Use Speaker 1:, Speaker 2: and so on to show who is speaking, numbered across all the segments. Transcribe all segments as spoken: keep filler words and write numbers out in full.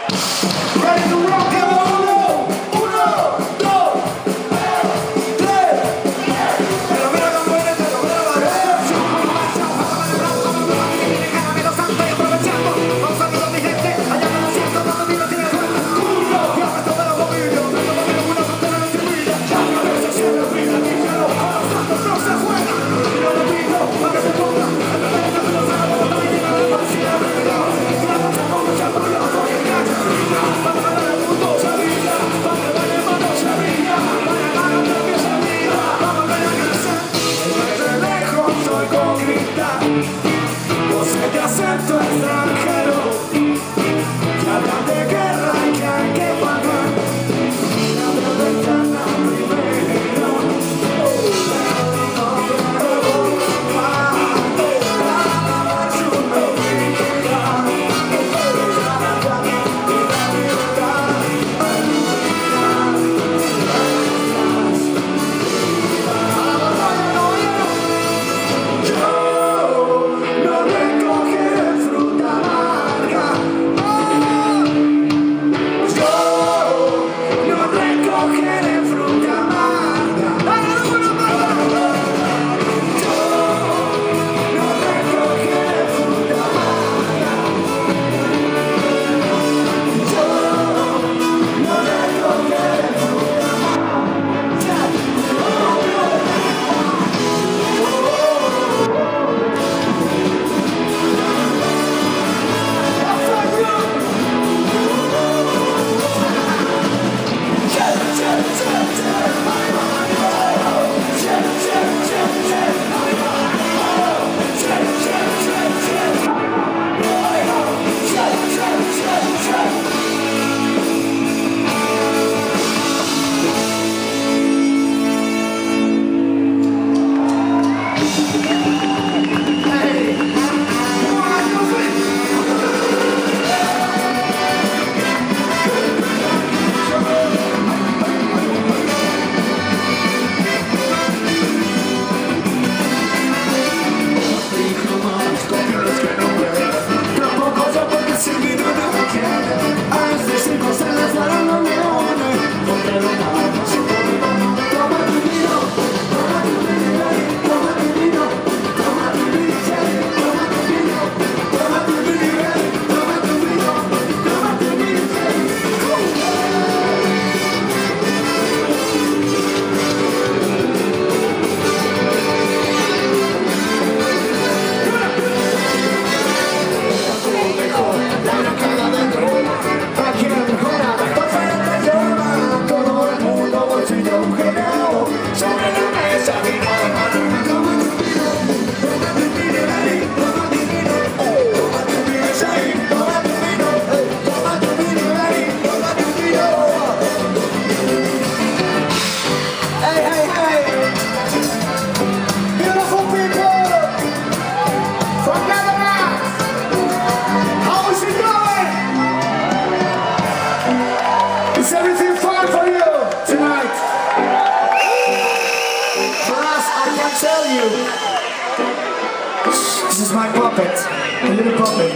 Speaker 1: This is my puppet, a little puppet.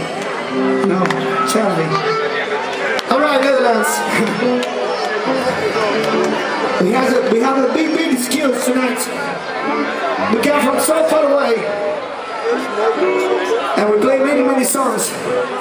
Speaker 1: No, Charlie. All right, Netherlands. we have a, we have a big, big skills tonight. We come from so far away, and we play many, many songs.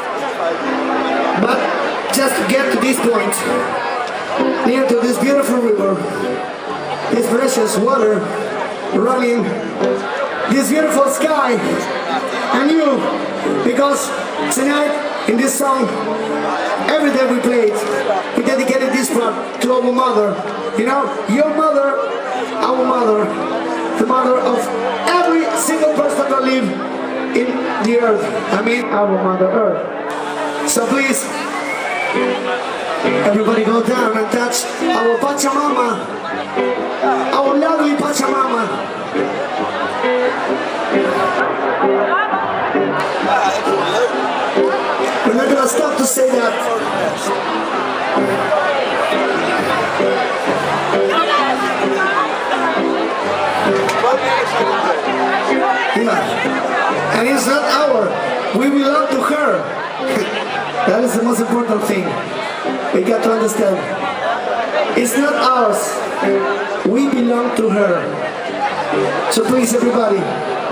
Speaker 1: But just to get to this point, near to this beautiful river, this precious water running, this beautiful sky, and you, because tonight in this song, every day we play it, we dedicated this part to our mother. You know, your mother, our mother, the mother of every single person that lives in the earth. I mean, our Mother Earth. So please, everybody go down and touch our Pachamama, our lovely Pachamama. We're not gonna stop to say that. Yeah. And it's not our. We belong to her. That is the most important thing. We got to understand. It's not ours. We belong to her. So please, everybody.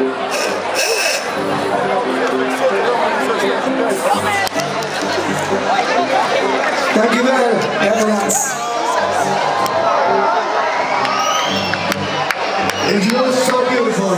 Speaker 1: Thank you very much. And you are so beautiful.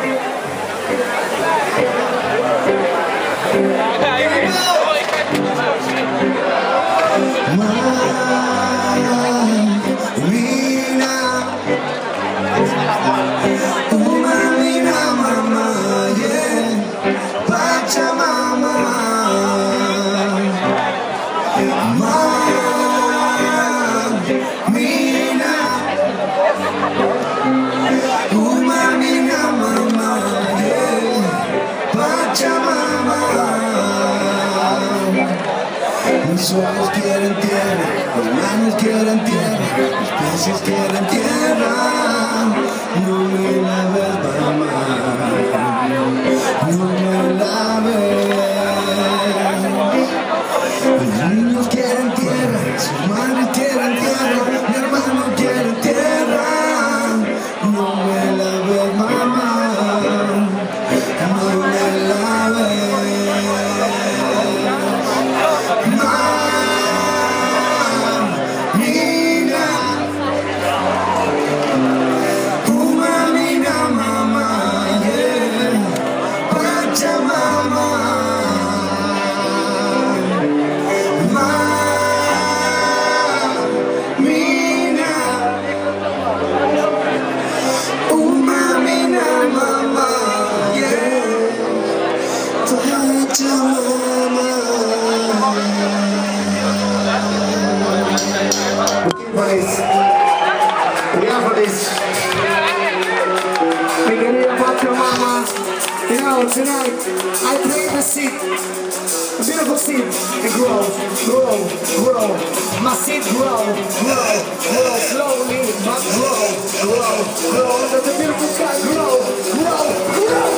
Speaker 2: Mis ojos quieren tierra, mis manos quieren tierra, mis pies quieren tierra. No me laves, mamá, no me laves. Mis niños quieren tierra, sus madres quieren tierra, mi hermano quiere tierra. No me laves, mamá, no me laves.
Speaker 1: Tonight, I plant the seed, a beautiful seed, and grow, grow, grow. My seed grow, grow, grow, slowly, but grow, grow, grow. Let the beautiful sky grow, grow, grow.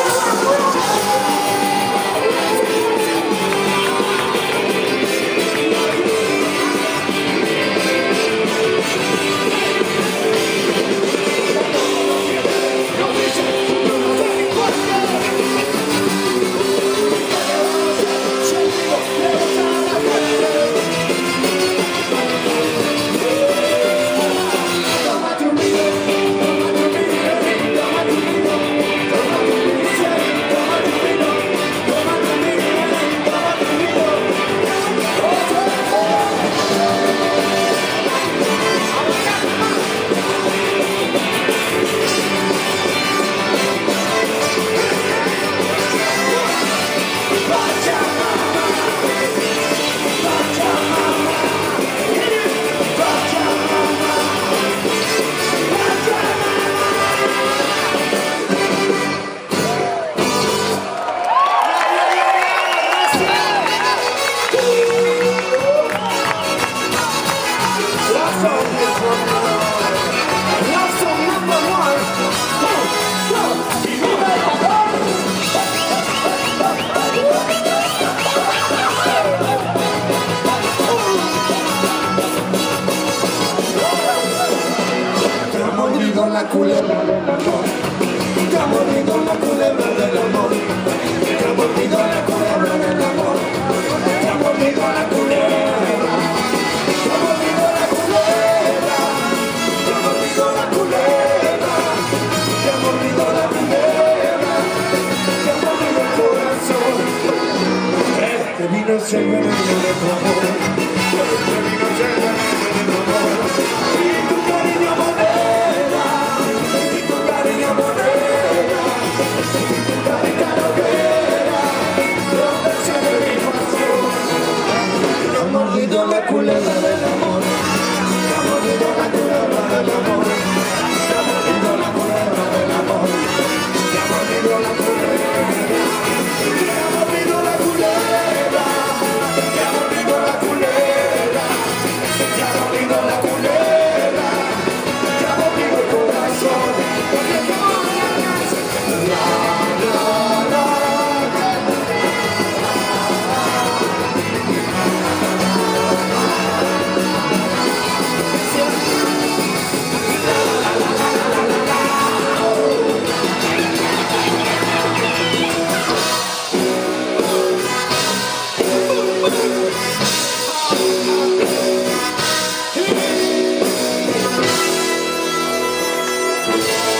Speaker 2: La culebra del amor, ya ha mordido la culebra del amor, ya ha mordido la culebra del amor, ya ha mordido la culebra, ya ha mordido la culebra, ya ha mordido la culebra, ya ha mordido la culebra, ya ha mordido el corazón. Este vino es el veneno de tu amor, este vino es el veneno de tu amor, y tu cariño morena. La culebra del amor, ya ha mordido la culebra del amor, ya ha mordido la culebra del amor, ya ha mordido la culebra, ya ha mordido la culebra, ya ha mordido la culebra, ya ha mordido la culebra, ya ha mordido el corazón. La, la, la, Thank you.